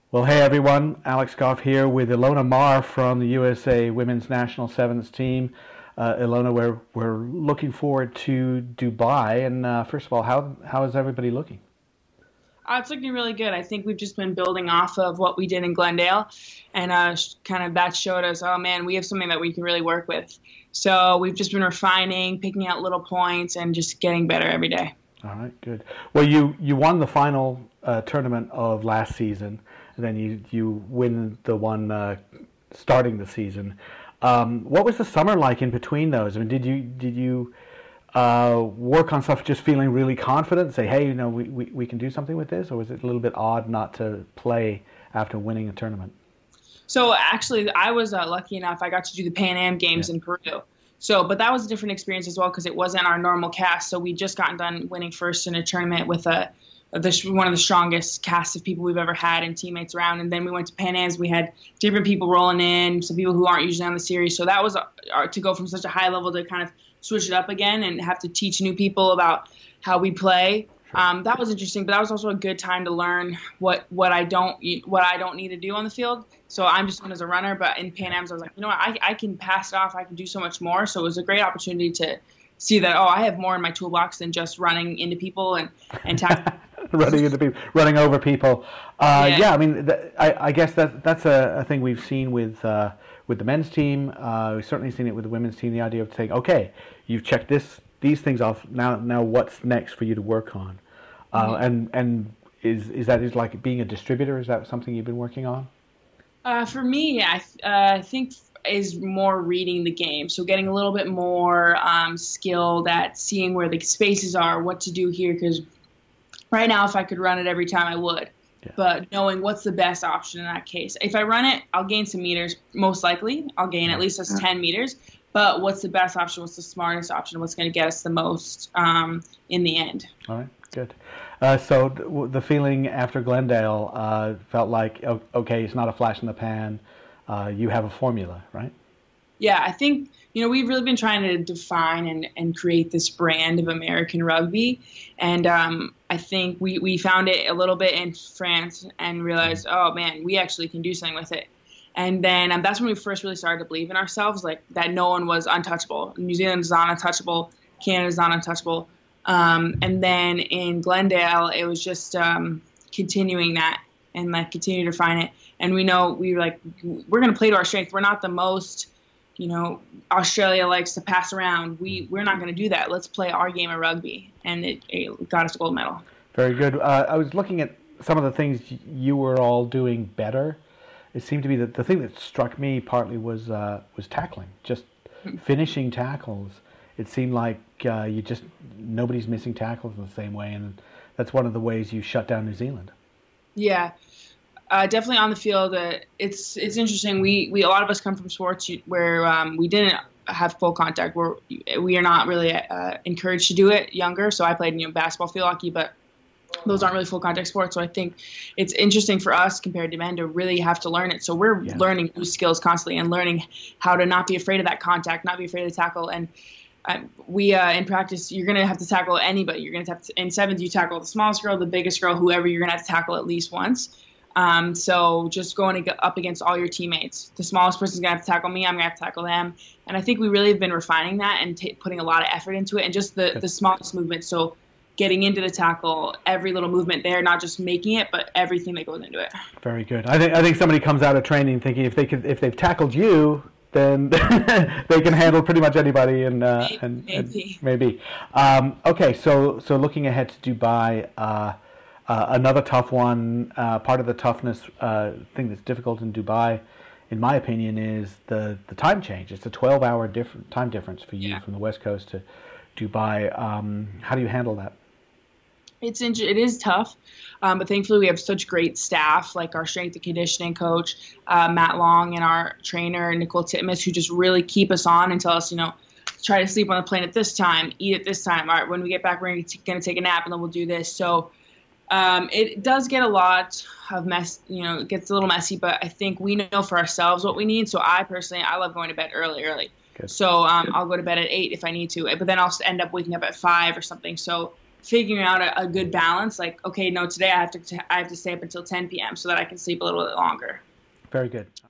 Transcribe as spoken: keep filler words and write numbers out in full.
Well, hey everyone, Alex Goff here with Ilona Maher from the U S A Women's National Sevens team. Uh, Ilona, we're, we're looking forward to Dubai. And uh, first of all, how, how is everybody looking? Uh, it's looking really good. I think we've just been building off of what we did in Glendale, and uh, sh- kind of that showed us, oh man, we have something that we can really work with. So we've just been refining, picking out little points, and just getting better every day. All right, good. Well, you, you won the final uh, tournament of last season, and then you, you win the one uh, starting the season. Um, what was the summer like in between those? I mean, did you did you uh, work on stuff just feeling really confident, say, hey, you know, we, we, we can do something with this, or was it a little bit odd not to play after winning a tournament? So actually, I was uh, lucky enough. I got to do the Pan Am Games Yeah. in Peru. So, but that was a different experience as well because it wasn't our normal cast. So we just gotten done winning first in a tournament with a, the, one of the strongest casts of people we've ever had and teammates around. And then we went to Pan Am's. We had different people rolling in, some people who aren't usually on the series. So that was uh, to go from such a high level to kind of switch it up again and have to teach new people about how we play. Um, that was interesting, but that was also a good time to learn what, what I don't what I don't need to do on the field. So I'm just known as a runner, but in Pan Am's I was like, you know what, I, I can pass it off. I can do so much more. So it was a great opportunity to see that, oh, I have more in my toolbox than just running into people and, and tackling. running into people, running over people. Uh, Yeah. yeah, I mean, th- I, I guess that that's a, a thing we've seen with uh, with the men's team. Uh, we've certainly seen it with the women's team. The idea of saying, okay, you've checked this these things off. Now, now what's next for you to work on? Uh, Mhm. And and is is that is like being a distributor? Is that something you've been working on? Uh, for me, I, th- uh, I think is more reading the game. So getting a little bit more um, skilled at seeing where the spaces are, what to do here. Because right now, if I could run it every time, I would. Yeah. But knowing what's the best option in that case. If I run it, I'll gain some meters, most likely. I'll gain at least those ten meters. But what's the best option? What's the smartest option? What's going to get us the most um, in the end? All right, good. Uh, so th- w- the feeling after Glendale uh, felt like, o- okay, it's not a flash in the pan. Uh, you have a formula, right? Yeah, I think, you know, we've really been trying to define and, and create this brand of American rugby. And um, I think we, we found it a little bit in France and realized, oh, man, we actually can do something with it. And then um, that's when we first really started to believe in ourselves, like that no one was untouchable. New Zealand is not untouchable. Canada is not untouchable. Um, and then in Glendale, it was just um, continuing that and like continue to refine it. And we know we were like, we're going to play to our strength. We're not the most, you know, Australia likes to pass around. We, we're not going to do that. Let's play our game of rugby. And it, it got us a gold medal. Very good. Uh, I was looking at some of the things y- you were all doing better. It seemed to be that the thing that struck me partly was uh, was tackling, just finishing tackles. It seemed like uh, you just nobody's missing tackles in the same way, and that's one of the ways you shut down New Zealand. Yeah, uh, definitely on the field. Uh, it's it's interesting. We we a lot of us come from sports where um, we didn't have full contact. We're we are not really uh, encouraged to do it younger. So I played you know basketball, field hockey, but those aren't really full contact sports. So I think it's interesting for us compared to men to really have to learn it. So we're Yeah. learning new skills constantly and learning how to not be afraid of that contact, not be afraid to tackle. And uh, we uh, in practice, you're going to have to tackle anybody. You're going to have to, in sevens, you tackle the smallest girl, the biggest girl, whoever, you're going to have to tackle at least once. Um, so just going to up against all your teammates. The smallest person's going to have to tackle me. I'm going to have to tackle them. And I think we really have been refining that and t- putting a lot of effort into it and just the, the smallest movement. So getting into the tackle, every little movement there, not just making it, but everything that goes into it. Very good. I think I think somebody comes out of training thinking if they could if they've tackled you, then they can handle pretty much anybody, and uh, Maybe. and, and Maybe. maybe. Um, okay, so so looking ahead to Dubai, uh, uh, another tough one. Uh, part of the toughness uh, thing that's difficult in Dubai, in my opinion, is the the time change. It's a twelve-hour different time difference for you Yeah. from the West Coast to Dubai. Um, how do you handle that? It's it is tough, um, but thankfully we have such great staff, like our strength and conditioning coach, uh, Matt Long, and our trainer, Nicole Titmus, who just really keep us on and tell us, you know, try to sleep on the plane at this time, eat at this time. All right, when we get back, we're going to take a nap, and then we'll do this. So um, it does get a lot of mess, you know, it gets a little messy, but I think we know for ourselves what we need. So I personally, I love going to bed early, early. Good. So um, I'll go to bed at eight if I need to, but then I'll end up waking up at five or something. So figuring out a, a good balance. Like, okay, no, today I have to I have to stay up until ten p m so that I can sleep a little bit longer. Very good.